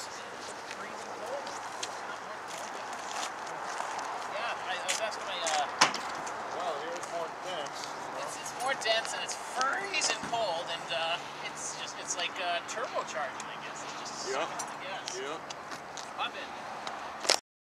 just freezing cold. Yeah, I was asking my. Well, here's more dense. It's more dense and it's freezing cold, and it's like turbocharging, I guess. It's just sucking the gas. Yeah. Pop it.